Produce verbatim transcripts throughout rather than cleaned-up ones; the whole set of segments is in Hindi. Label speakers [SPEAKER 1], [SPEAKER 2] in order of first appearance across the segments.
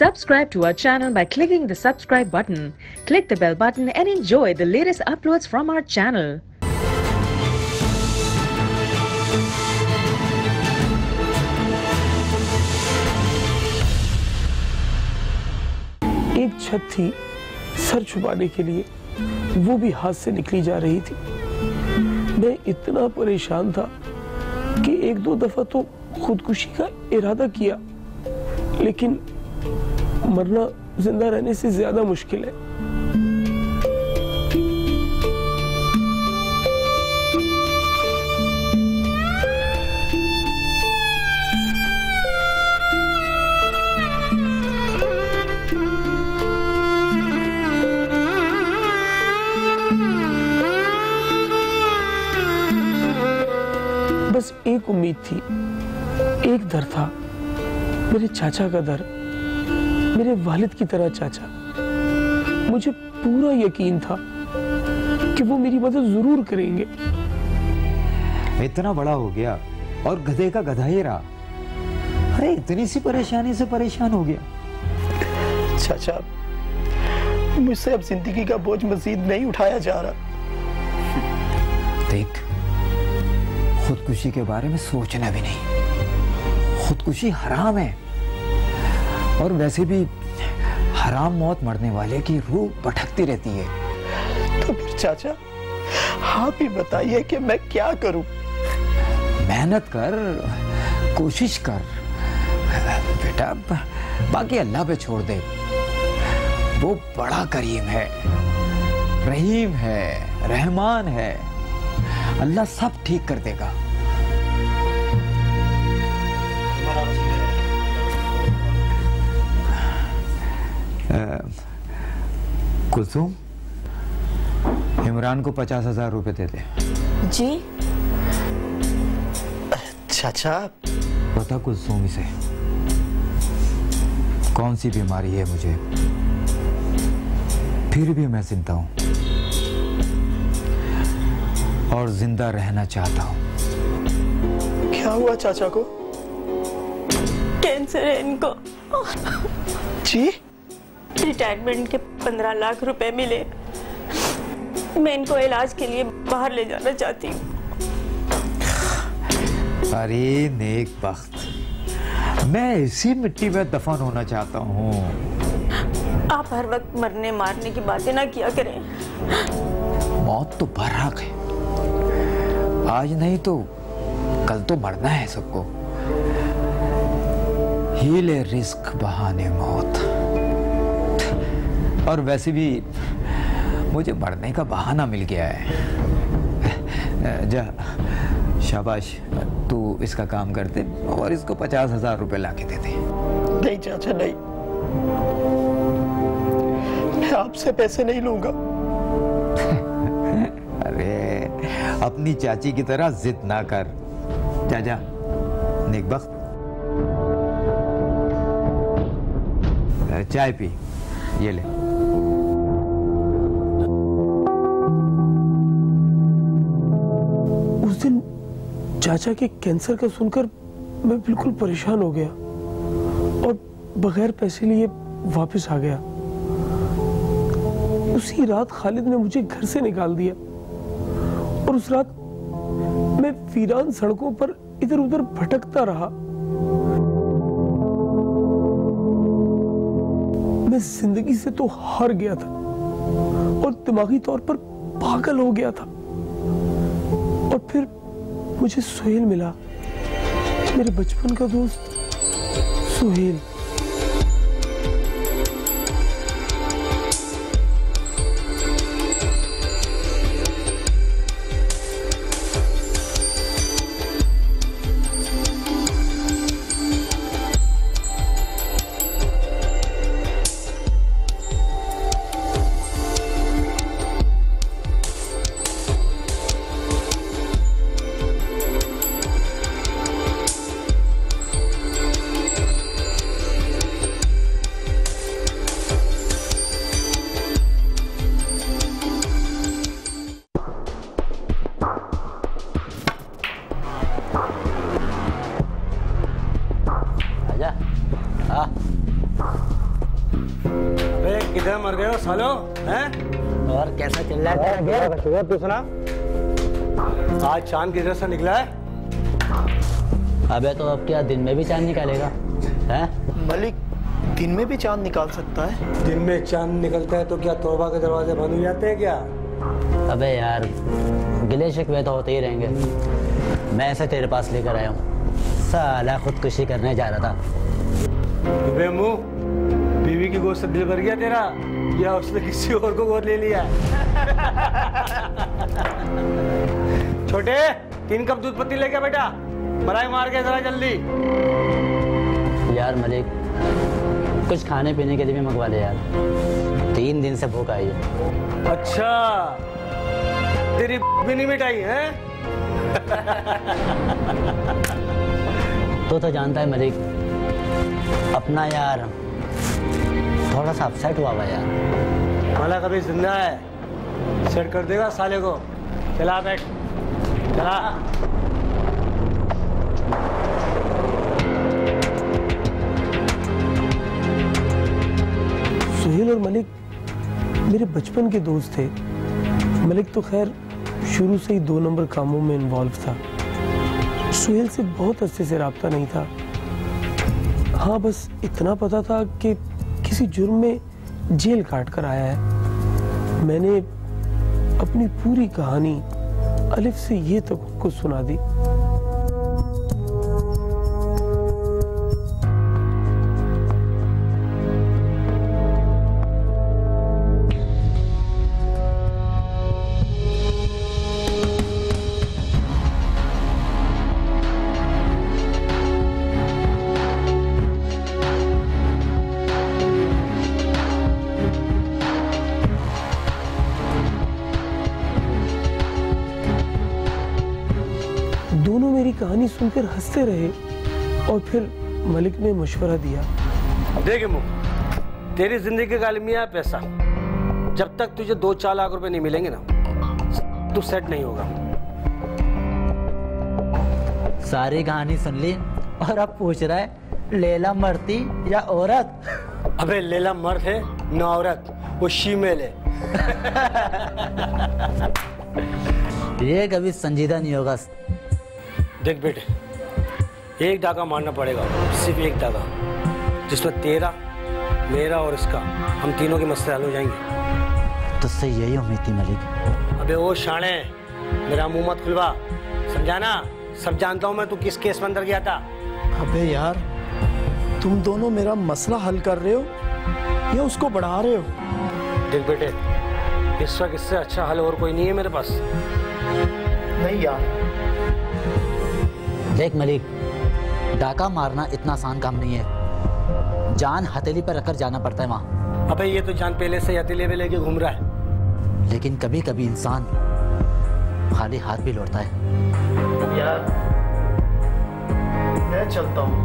[SPEAKER 1] Subscribe to our channel by clicking the subscribe button. Click the bell button and enjoy the latest uploads from our channel.
[SPEAKER 2] एक छत थी सर छुपाने के लिए, वो भी हाथ से निकली जा रही थी। मैं इतना परेशान था कि एक दो दफा तो खुदकुशी का इरादा किया, लेकिन मरना जिंदा रहने से ज्यादा मुश्किल है। बस एक उम्मीद थी, एक दर था, मेरे चाचा का दर, मेरे वालिद की तरह चाचा। मुझे पूरा यकीन था कि वो मेरी मदद जरूर करेंगे।
[SPEAKER 3] इतना बड़ा हो गया और गधे का गधा ही रहा। अरे इतनी सी परेशानी से परेशान हो गया।
[SPEAKER 2] चाचा, मुझसे अब जिंदगी का बोझ मजीद नहीं उठाया जा रहा।
[SPEAKER 3] देख, खुदकुशी के बारे में सोचना भी नहीं। खुदकुशी हराम है, और वैसे भी हराम मौत मरने वाले की रूह भटकती रहती है।
[SPEAKER 2] तो फिर चाचा, आप ही बताइए कि मैं क्या करूं?
[SPEAKER 3] मेहनत कर, कोशिश कर बेटा, बाकी अल्लाह पे छोड़ दे। वो बड़ा करीम है, रहीम है, रहमान है। अल्लाह सब ठीक कर देगा। कुलसुम, इमरान को पचास हजार रुपए दे दे।
[SPEAKER 4] जी
[SPEAKER 2] चाचा,
[SPEAKER 3] पता कुलसुम इसे कौन सी बीमारी है मुझे, फिर भी मैं जिंदा हूं और जिंदा रहना चाहता हूं।
[SPEAKER 2] क्या हुआ चाचा को?
[SPEAKER 4] कैंसर है इनको।
[SPEAKER 2] जी?
[SPEAKER 4] रिटायरमेंट के पंद्रह लाख रुपए मिले, मैं इनको इलाज के लिए बाहर ले जाना चाहती हूँ।
[SPEAKER 3] अरे नेक बख्त, मैं इसी मिट्टी में दफन होना चाहता हूँ।
[SPEAKER 4] आप हर वक्त मरने मारने की बातें ना किया करें।
[SPEAKER 3] मौत तो बरहक है, आज नहीं तो कल तो मरना है सबको। हीले रिस्क बहाने मौत। और वैसे भी मुझे मरने का बहाना मिल गया है। जा, शाबाश, तू इसका काम कर दे और इसको पचास हजार रुपए लाके दे दे।
[SPEAKER 2] नहीं चाचा, नहीं, मैं आपसे पैसे नहीं लूंगा।
[SPEAKER 3] अरे अपनी चाची की तरह जिद ना कर। जा जा, नेक बख्त, चाय पी, ये ले।
[SPEAKER 2] उस दिन चाचा के कैंसर का सुनकर मैं बिल्कुल परेशान हो गया और बगैर पैसे लिए वापस आ गया। उसी रात खालिद ने मुझे घर से निकाल दिया और उस रात मैं वीरान सड़कों पर इधर उधर भटकता रहा। मैं जिंदगी से तो हार गया था और दिमागी तौर पर पागल हो गया था। और फिर मुझे सुहेल मिला, मेरे बचपन का दोस्त सुहेल।
[SPEAKER 5] किधर मर गए हो सालो, हैं?
[SPEAKER 6] और कैसा चल रहा है तेरा गेम?
[SPEAKER 5] तू सुना, आज चांद किधर से निकला है?
[SPEAKER 6] अबे तो अब क्या दिन में भी चांद निकालेगा, हैं?
[SPEAKER 7] मलिक दिन में भी चांद निकाल सकता है?
[SPEAKER 5] दिन में चांद निकलता है तो क्या तौबा के दरवाजे बंद हो जाते हैं क्या?
[SPEAKER 6] अबे यार गिले शिकवे तो होते ही रहेंगे। मैं ऐसे तेरे पास लेकर आया हूँ, साला खुदकुशी करने जा रहा था।
[SPEAKER 5] अबे मुंह, बीवी की गोद से दिल भर गया तेरा, या उसने किसी और को गोद ले लिया? छोटे, तीन कप दूध पत्ती लेके बेटा, मलाई मार के जरा जल्दी।
[SPEAKER 6] यार मलिक कुछ खाने पीने के लिए भी मंगवा ले यार, तीन दिन से भूख आई है।
[SPEAKER 5] अच्छा, तेरी भी नहीं मिटाई है?
[SPEAKER 6] तो तो जानता है मलिक, अपना यार थोड़ा सा अपसेट हुआ हुआ यार।
[SPEAKER 5] मला कभी जिंदा है, सेट कर देगा साले को। चला बैठ, चला।
[SPEAKER 2] सुहेल और मलिक मेरे बचपन के दोस्त थे। मलिक तो खैर शुरू से ही दो नंबर कामों में इन्वॉल्व था। सुहेल से बहुत अच्छे से राब्ता नहीं था। हाँ, बस इतना पता था कि किसी जुर्म में जेल काट कर आया है। मैंने अपनी पूरी कहानी अलिफ से ये तक उनको सुना दी। दोनों मेरी कहानी सुनकर हंसते रहे और फिर मलिक ने मशवरा दिया।
[SPEAKER 5] देख मुख, तेरी जिंदगी का अलमिया पैसा। जब तक तुझे दो चार लाख रुपए नहीं मिलेंगे ना, तू सेट नहीं होगा।
[SPEAKER 6] सारी कहानी सुन ली और अब पूछ रहा है लैला मरती या औरत?
[SPEAKER 5] अबे लैला मर्द है न औरत, वो शीमेल है।
[SPEAKER 6] ये कभी संजीदा नहीं होगा।
[SPEAKER 5] देख बेटे, एक डाका मारना पड़ेगा, सिर्फ एक डाका, जिसमें तेरा, मेरा और इसका, हम तीनों के मसले हल हो जाएंगे।
[SPEAKER 6] तुझसे यही उम्मीद थी मलिक।
[SPEAKER 5] अबे वो शाणे, मेरा मुंह मत खुलवा, समझा ना? सब जानता हूँ मैं तू किस केस में अंदर गया था।
[SPEAKER 7] अबे यार, तुम दोनों मेरा मसला हल कर रहे हो या उसको बढ़ा रहे हो?
[SPEAKER 5] देख बेटे, इस वक्त इससे अच्छा हल और कोई नहीं है मेरे पास।
[SPEAKER 7] नहीं यार।
[SPEAKER 6] देख मलिक, डाका मारना इतना आसान काम नहीं है। जान हथेली पर रखकर जाना पड़ता है वहां।
[SPEAKER 5] अबे ये तो जान पहले से हथेली पे लेके घूम रहा है।
[SPEAKER 6] लेकिन कभी कभी इंसान खाली हाथ भी लौटता है।
[SPEAKER 7] यार मैं चलता हूँ।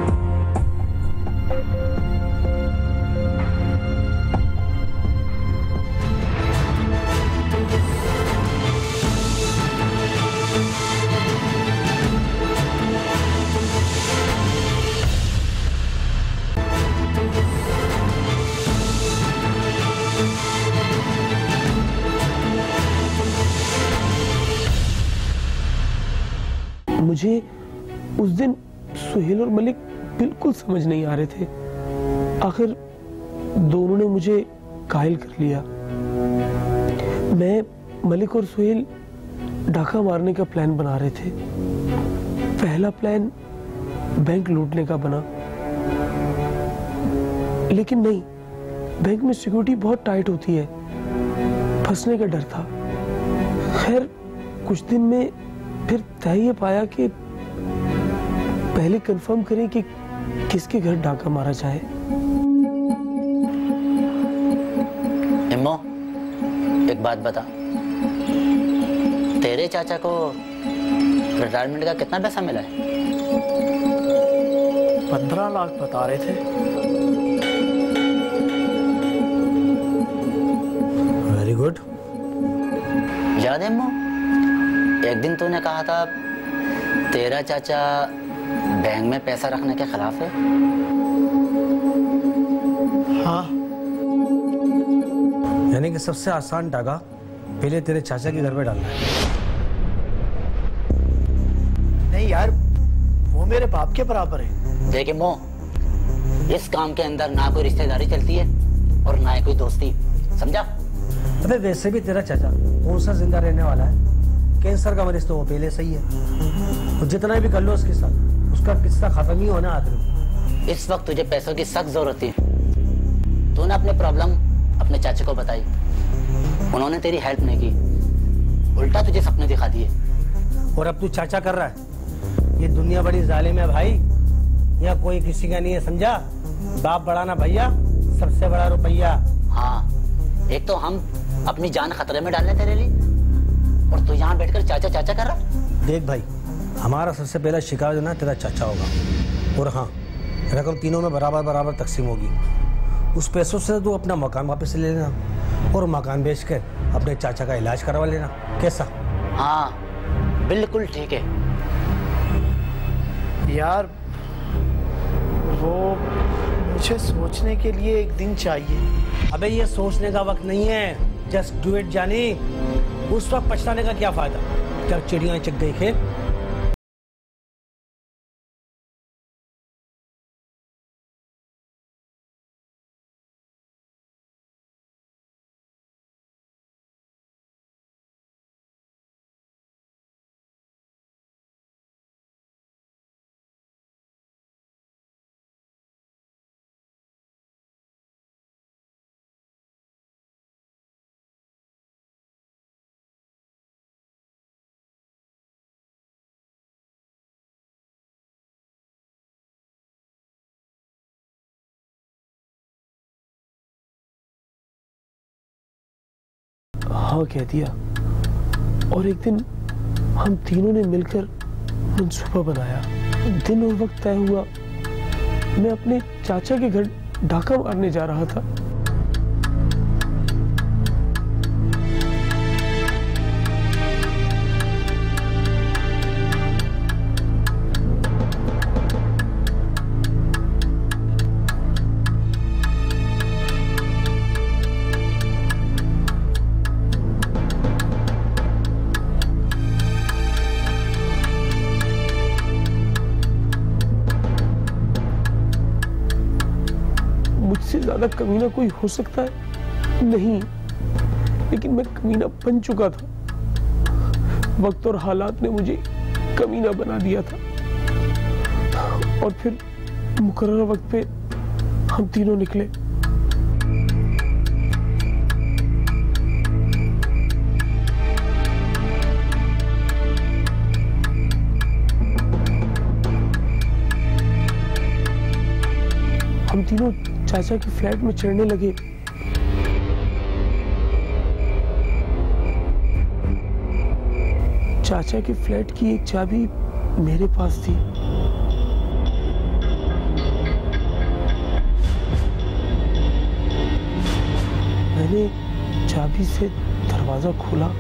[SPEAKER 2] मुझे उस दिन सुहेल और मलिक बिल्कुल समझ नहीं आ रहे थे। आखिर दोनों ने मुझे कायल कर लिया। मैं, मलिक और सुहेल डाका मारने का प्लान बना रहे थे। पहला प्लान बैंक लूटने का बना, लेकिन नहीं, बैंक में सिक्योरिटी बहुत टाइट होती है, फंसने का डर था। खैर कुछ दिन में फिर तय ये पाया कि पहले कंफर्म करें कि किसके घर डाका मारा जाए।
[SPEAKER 6] इम्मो, एक बात बता, तेरे चाचा को रिटायरमेंट का कितना पैसा मिला है?
[SPEAKER 7] पंद्रह लाख बता रहे थे।
[SPEAKER 5] Very good.
[SPEAKER 6] याद है इम्मो, एक दिन तूने कहा था तेरा चाचा बैंक में पैसा रखने के खिलाफ है।
[SPEAKER 7] हाँ,
[SPEAKER 5] सबसे आसान डागा पहले तेरे चाचा के घर में डालना है।
[SPEAKER 7] नहीं यार, वो मेरे बाप के बराबर है।
[SPEAKER 6] देखिए मो, इस काम के अंदर ना कोई रिश्तेदारी चलती है और ना ही कोई दोस्ती, समझा?
[SPEAKER 5] अबे वैसे भी तेरा चाचा कौन सा जिंदा रहने वाला है? कैंसर का मरीज तो वो पहले सही है। तो जितना भी कर लो उसके साथ, उसका किस्सा खत्म ही होना आदमी।
[SPEAKER 6] इस वक्त तुझे पैसों की सख्त जरूरत थी, तूने अपने प्रॉब्लम अपने चाचे को बताई, उन्होंने तेरी हेल्प नहीं की, उल्टा तुझे सपने दिखा दिए।
[SPEAKER 5] और अब तू चाचा कर रहा है। ये दुनिया बड़ी जालिम है भाई, यहाँ कोई किसी का नहीं है, समझा? बाप बड़ा ना भैया, सबसे बड़ा रुपया।
[SPEAKER 6] हाँ, एक तो हम अपनी जान खतरे में डालने तेरे लिए, और तू यहाँ बैठकर चाचा चाचा कर रहा।
[SPEAKER 5] देख भाई, हमारा सबसे पहला शिकार जो ना तेरा चाचा होगा, और हाँ, रकम तीनों में बराबर बराबर तकसीम होगी। उस पैसों से तू अपना मकान वापस ले लेना, और मकान बेच कर अपने चाचा का इलाज करवा लेना। कैसा?
[SPEAKER 6] हाँ बिल्कुल ठीक है।
[SPEAKER 7] यार वो मुझे सोचने के लिए एक दिन चाहिए।
[SPEAKER 5] अबे ये सोचने का वक्त नहीं है, जस्ट डू इट जानी। उस वक्त पछताने का क्या फायदा जब चिड़िया चग गई खेत।
[SPEAKER 2] हाँ कह दिया, और एक दिन हम तीनों ने मिलकर मंसूबा बनाया। दिन और वक्त तय हुआ, मैं अपने चाचा के घर डाका मारने जा रहा था। मुझसे ज्यादा कमीना कोई हो सकता है? नहीं, लेकिन मैं कमीना बन चुका था। वक्त और हालात ने मुझे कमीना बना दिया था, और फिर मुकर्रर वक्त पे हम तीनों निकले। हम तीनों चाचा के फ्लैट में चढ़ने लगे। चाचा के फ्लैट की एक चाबी मेरे पास थी। मैंने चाबी से दरवाजा खोला।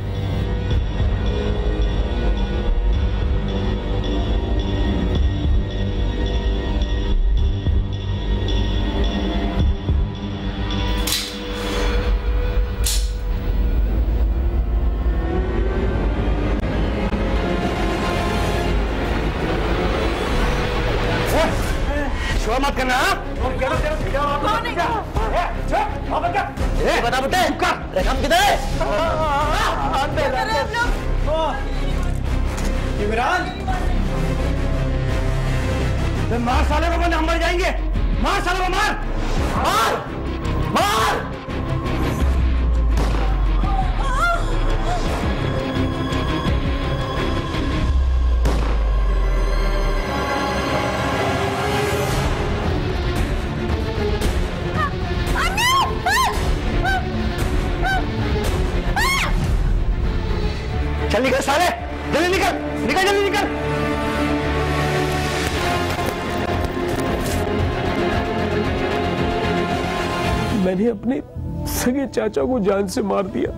[SPEAKER 5] मत करना।
[SPEAKER 6] बता बेटे, रकम किधर है?
[SPEAKER 5] इमरान, मार साले को, हम मर जाएंगे। मार साले को, मार मार मार। चल निकल साले, जल्दी निकल, निकल जल्दी निकल।
[SPEAKER 2] मैंने अपने सगे चाचा को जान से मार दिया।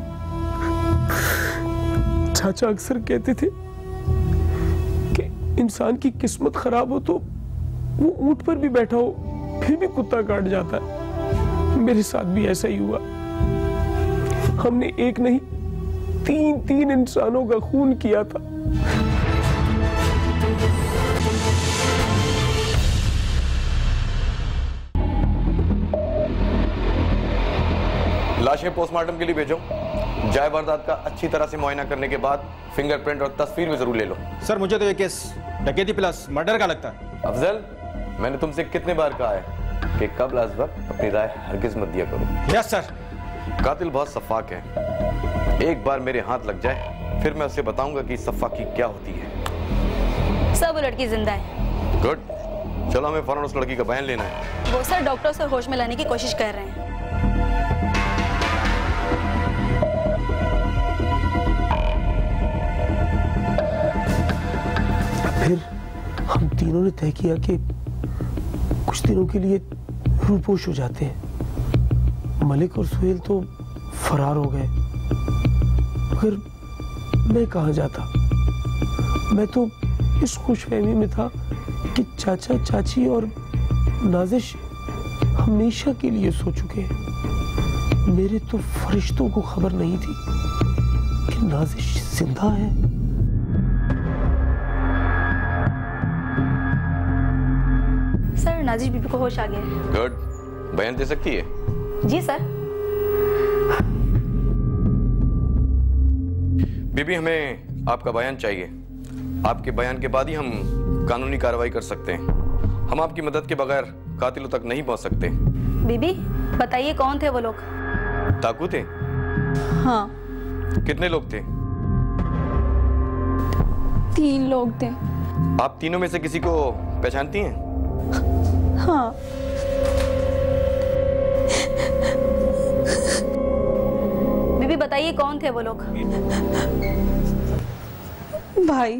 [SPEAKER 2] चाचा अक्सर कहते थे कि इंसान की किस्मत खराब हो तो वो ऊंट पर भी बैठा हो फिर भी कुत्ता काट जाता है। मेरे साथ भी ऐसा ही हुआ। हमने एक नहीं तीन तीन इंसानों का खून किया था।
[SPEAKER 8] लाशें पोस्टमार्टम के लिए भेजो। जाय वारदात का अच्छी तरह से मुआयना करने के बाद फिंगरप्रिंट और तस्वीर भी जरूर ले लो।
[SPEAKER 9] सर मुझे तो ये केस डकैती प्लस मर्डर का लगता है।
[SPEAKER 8] अफजल, मैंने तुमसे कितने बार कहा है कि कब्ल अज़ वक्त अपनी राय हरगिज मत दिया करो।
[SPEAKER 9] Yes sir.
[SPEAKER 8] कातिल बहुत सफाक है, एक बार मेरे हाथ लग जाए फिर मैं उसे बताऊंगा कि सफाकी क्या होती है।
[SPEAKER 10] सर वो लड़की जिंदा है।
[SPEAKER 8] गुड, चलो हमें फौरन उस लड़की का बयान लेना है।
[SPEAKER 10] वो सर डॉक्टर से होश में लाने की कोशिश कर रहे हैं।
[SPEAKER 2] फिर हम तीनों ने तय किया कि कुछ दिनों के लिए रूपोश हो जाते हैं। मलिक और सुहेल तो फरार हो गए, मगर मैं कहाँ जाता। मैं तो इस खुशफहमी में था कि चाचा चाची और नाजिश हमेशा के लिए सो चुके हैं। मेरे तो फरिश्तों को खबर नहीं थी कि नाजिश जिंदा है।
[SPEAKER 10] सर नाजिश बीबी को होश आ गया है।
[SPEAKER 8] गुड, बयान दे सकती है?
[SPEAKER 10] जी सर।
[SPEAKER 8] बीबी, हमें आपका बयान चाहिए। आपके बयान के बाद ही हम कानूनी कार्रवाई कर सकते हैं। हम आपकी मदद के बगैर कातिलों तक नहीं पहुंच सकते।
[SPEAKER 10] बीबी बताइए कौन थे वो लोग?
[SPEAKER 8] डाकू थे?
[SPEAKER 11] हाँ।
[SPEAKER 8] कितने लोग थे?
[SPEAKER 11] तीन लोग थे।
[SPEAKER 8] आप तीनों में से किसी को पहचानती हैं?
[SPEAKER 11] हाँ।
[SPEAKER 10] बीबी बताइए कौन थे वो लोग?
[SPEAKER 11] भाई,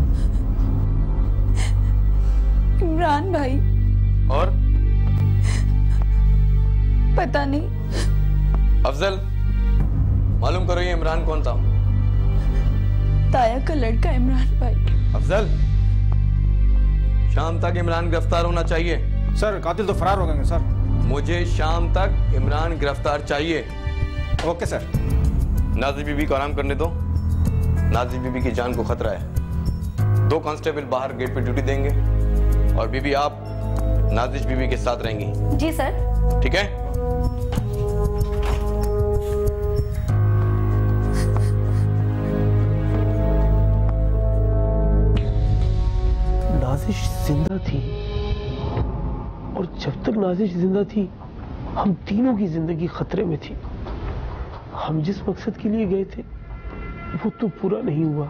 [SPEAKER 11] इमरान भाई।
[SPEAKER 8] और?
[SPEAKER 11] पता नहीं।
[SPEAKER 8] अफजल, मालूम करो ये इमरान कौन था?
[SPEAKER 11] ताया का लड़का इमरान भाई।
[SPEAKER 8] अफजल, शाम तक इमरान गिरफ्तार होना चाहिए।
[SPEAKER 9] सर कातिल तो फरार हो गए सर।
[SPEAKER 8] मुझे शाम तक इमरान गिरफ्तार चाहिए।
[SPEAKER 9] Okay sir.
[SPEAKER 8] नाजिश बीबी को आराम करने दो। नाजिश बीबी की जान को खतरा है। दो कांस्टेबल बाहर गेट पे ड्यूटी देंगे और बीबी आप नाजिश बीबी के साथ रहेंगी।
[SPEAKER 10] जी सर।
[SPEAKER 8] ठीक है?
[SPEAKER 2] नाजिश जिंदा थी और जब तक नाजिश जिंदा थी हम तीनों की जिंदगी खतरे में थी। हम जिस मकसद के लिए गए थे वो तो पूरा नहीं हुआ।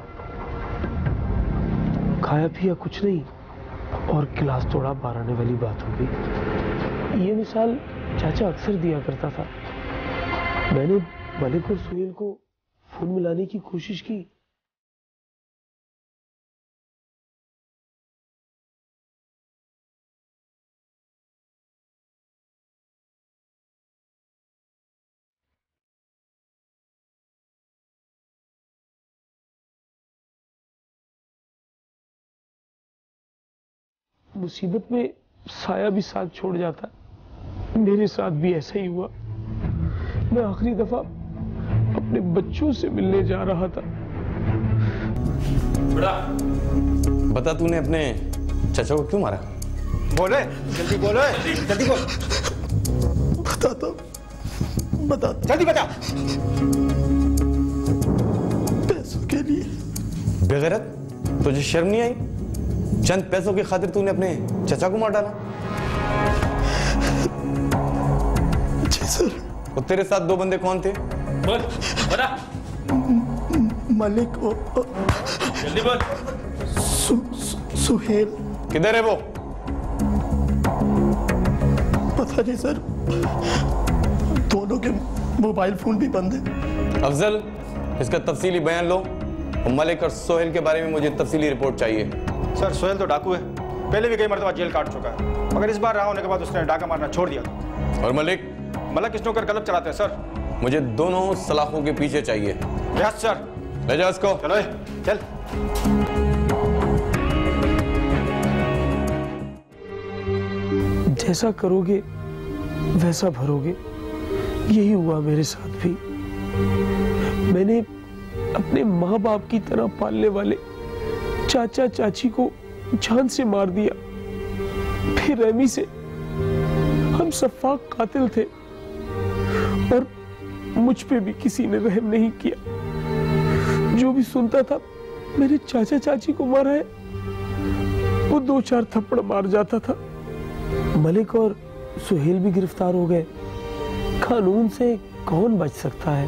[SPEAKER 2] खाया पिया कुछ नहीं और गिलास तोड़ा बाहर आने वाली बात हो गई। ये मिसाल चाचा अक्सर दिया करता था। मैंने मलिक और सुहेल को फोन मिलाने की कोशिश की। मुसीबत में साया भी साथ छोड़ जाता है। मेरे साथ भी ऐसा ही हुआ। मैं आखिरी दफा अपने बच्चों से मिलने जा रहा था।
[SPEAKER 8] बड़ा बता, तूने अपने चाचा को क्यों मारा?
[SPEAKER 9] बोले, जल्दी बोलो, जल्दी बोल।
[SPEAKER 7] बताता बता
[SPEAKER 9] जल्दी बता।
[SPEAKER 7] पैसों के लिए।
[SPEAKER 8] बेगैरत, तुझे शर्म नहीं आई? चंद पैसों की खातिर तूने अपने चाचा को मार डाला?
[SPEAKER 7] जी सर।
[SPEAKER 8] और तेरे साथ दो बंदे कौन थे?
[SPEAKER 12] बोल, बता।
[SPEAKER 7] मलिक और
[SPEAKER 12] जल्दी बोल।
[SPEAKER 7] सु, सु, सुहेल।
[SPEAKER 8] किधर है वो?
[SPEAKER 7] पता नहीं सर, दोनों के मोबाइल फोन भी बंद है।
[SPEAKER 8] अफजल, इसका तफसीली बयान लो और मलिक और सोहेल के बारे में मुझे तफसीली रिपोर्ट चाहिए।
[SPEAKER 9] सर सोहेल तो डाकू है, पहले भी कई मरतबा जेल काट चुका है, मगर इस बार रहा होने के बाद उसने डाका मारना छोड़ दिया।
[SPEAKER 8] और मलिक?
[SPEAKER 9] मलिक स्नूकर क्लब चलाते हैं सर।
[SPEAKER 8] मुझे दोनों सलाखों के पीछे चाहिए।
[SPEAKER 9] Yes sir.
[SPEAKER 8] ले जाओ इसको।
[SPEAKER 9] चलो चल।
[SPEAKER 2] जैसा करोगे वैसा भरोगे, यही हुआ मेरे साथ भी। मैंने अपने माँ बाप की तरह पालने वाले चाचा चाची को जान से मार दिया। फिर रहमी से हम सफाक कातिल थे और मुझ पे भी किसी ने रहम नहीं किया। जो भी सुनता था मेरे चाचा चाची को मारा है, वो दो चार थप्पड़ मार जाता था। मलिक और सुहेल भी गिरफ्तार हो गए। कानून से कौन बच सकता है।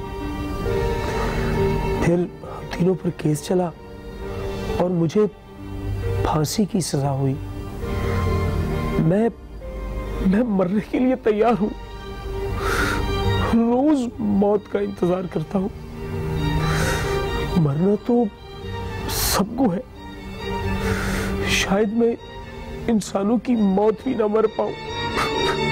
[SPEAKER 2] फिर तीनों पर केस चला और मुझे फांसी की सजा हुई। मैं मैं मरने के लिए तैयार हूं। रोज मौत का इंतजार करता हूं। मरना तो सबको है। शायद मैं इंसानों की मौत भी ना मर पाऊं।